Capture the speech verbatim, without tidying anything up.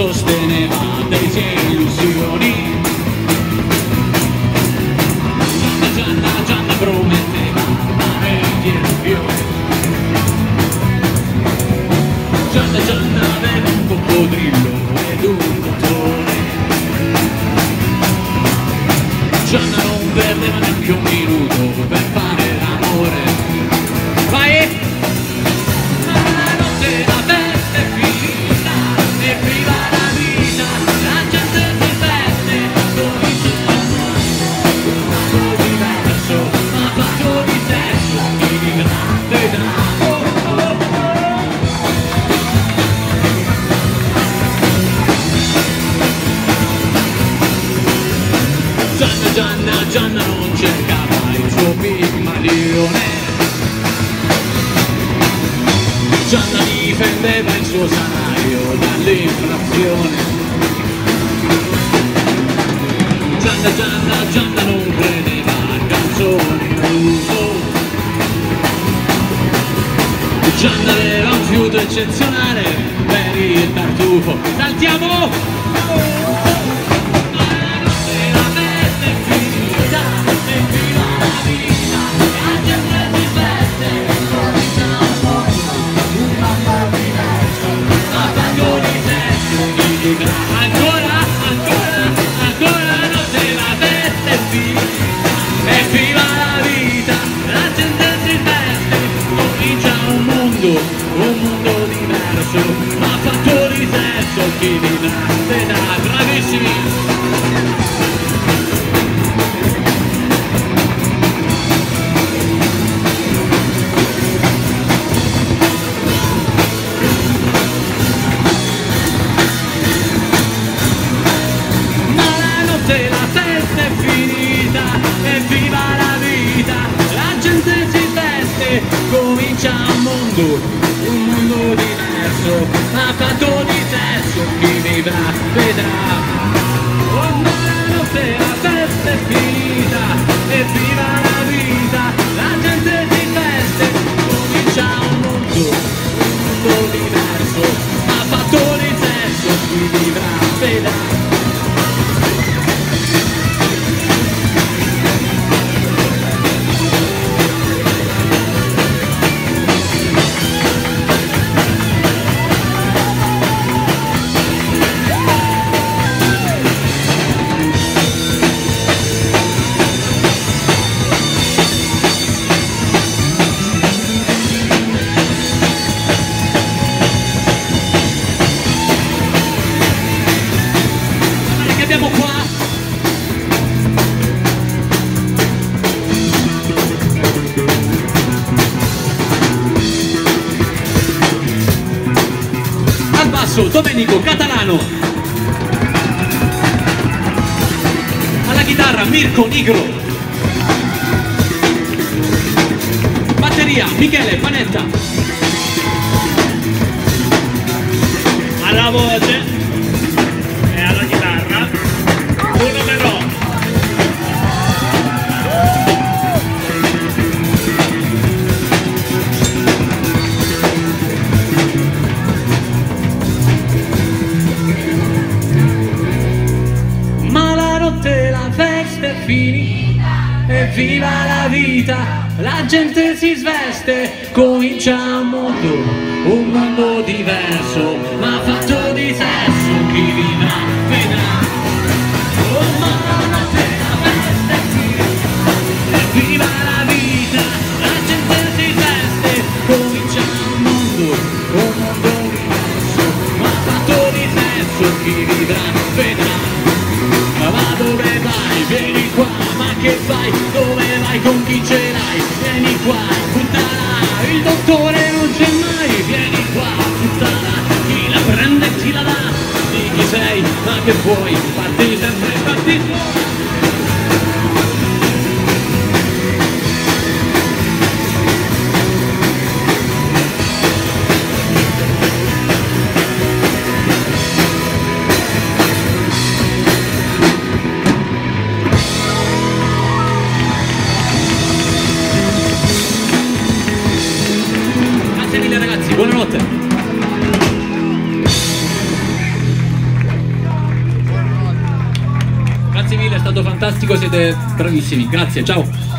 sosteneva dei sue illusioni. Gianna, Gianna, Gianna prometteva mare di fiore. Gianna, Gianna aveva un coccodrillo ed un dottore. Gianna non perdeva neanche un minuto per fare l'amore. Vai! La notte la festa è finita e viva la vita, la gente si veste, comincia un mondo diverso, ma fatto di sesso, chi vivrà vedrà. Gianna, Gianna, Gianna non cercava il suo pigmalione. Gianna difendeva il suo salario dall'inflazione. Gianna, Gianna, Gianna non credeva a canzoni in uso. Gianna aveva un fiuto eccezionale per il tartufo. Saltiamo! Ancora, ancora, ancora la notte la festa è finita e viva la vita, la gente si veste, comincia un mondo, un mondo diverso, ma fatto di sesso, chi vivrà vedrà, bravissimi! La festa è finita e viva la vita, la gente si veste, comincia un mondo, un mondo diverso, ma fatto di sesso, chi vivrà vedrà. Oh, ma la notte la festa è finita e viva la vita, la gente si veste, comincia un mondo, un mondo diverso, ma fatto di sesso, chi vivrà vedrà. Abbiamo qua al basso Domenico Catalano, alla chitarra Mirko Nigro, batteria Michele Panetta, alla voce uno però ma la notte la festa è finita e viva la vita, la gente si sveste, comincia un mondo, un mondo diverso, ma fatto di sesso, chi vivrà vedrà. Viva la vita, la gente si veste, comincia un mondo, un mondo diverso, ma fatto di sesso, chi vivrà vedrà. Ma dove vai? Vieni qua, ma che fai? Dove vai? Con chi ce l'hai? Vieni qua, puttana, il dottore non c'è mai, vieni qua, puttana, chi la prende e chi la dà? Di chi sei? Ma che vuoi? Parti sempre, parti fuori. Buonanotte. stato fantastico, siete bravissimi, grazie, ciao.